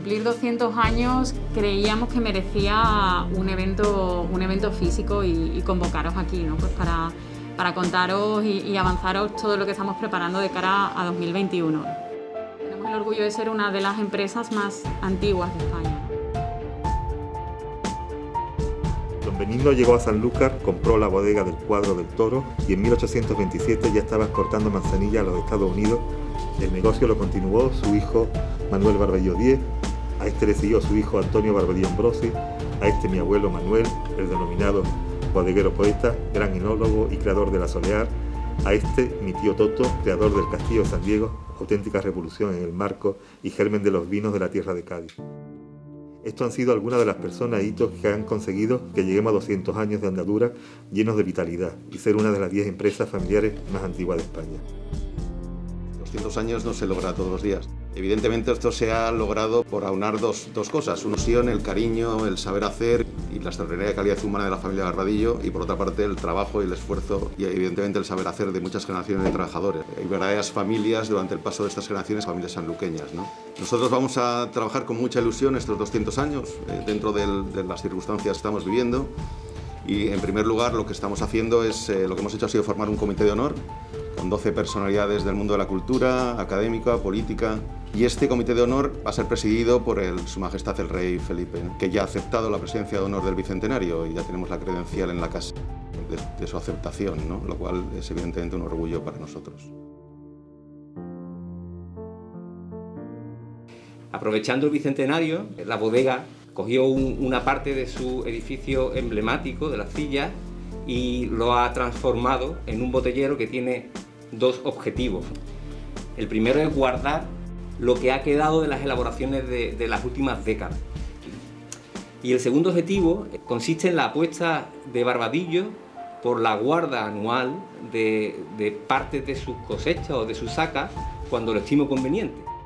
cumplir 200 años creíamos que merecía un evento físico y convocaros aquí, ¿no? Pues para contaros y avanzaros todo lo que estamos preparando de cara a 2021. Tenemos el orgullo de ser una de las empresas más antiguas de España. Don Benigno llegó a Sanlúcar, compró la bodega del Cuadro del Toro y en 1827 ya estaba exportando manzanilla a los Estados Unidos. El negocio lo continuó su hijo Manuel Barbadillo Díez, a este le siguió su hijo Antonio Barbadillo Ambrosi, a este mi abuelo Manuel, el denominado bodeguero poeta, gran enólogo y creador de la Solear, a este mi tío Toto, creador del Castillo de San Diego, auténtica revolución en el marco y germen de los vinos de la tierra de Cádiz. Estos han sido algunas de las personas e hitos que han conseguido que lleguemos a 200 años de andadura llenos de vitalidad y ser una de las 10 empresas familiares más antiguas de España. 200 años no se logra todos los días. Evidentemente esto se ha logrado por aunar dos cosas, una pasión, el cariño, el saber hacer y la extraordinaria calidad humana de la familia Barbadillo y por otra parte el trabajo y el esfuerzo y evidentemente el saber hacer de muchas generaciones de trabajadores. Hay verdaderas familias durante el paso de estas generaciones, familias sanluqueñas, ¿no? Nosotros vamos a trabajar con mucha ilusión estos 200 años dentro de las circunstancias que estamos viviendo y en primer lugar lo que estamos haciendo es, lo que hemos hecho ha sido formar un comité de honor con 12 personalidades del mundo de la cultura, académica, política. Y este comité de honor va a ser presidido por Su Majestad el Rey Felipe, que ya ha aceptado la presidencia de honor del Bicentenario y ya tenemos la credencial en la casa de su aceptación, ¿no? Lo cual es evidentemente un orgullo para nosotros. Aprovechando el Bicentenario, la bodega cogió una parte de su edificio emblemático de las Cillas y lo ha transformado en un botellero que tiene dos objetivos. El primero es guardar lo que ha quedado de las elaboraciones de las últimas décadas. Y el segundo objetivo consiste en la apuesta de Barbadillo por la guarda anual de partes de sus cosechas o de sus sacas cuando lo estime conveniente.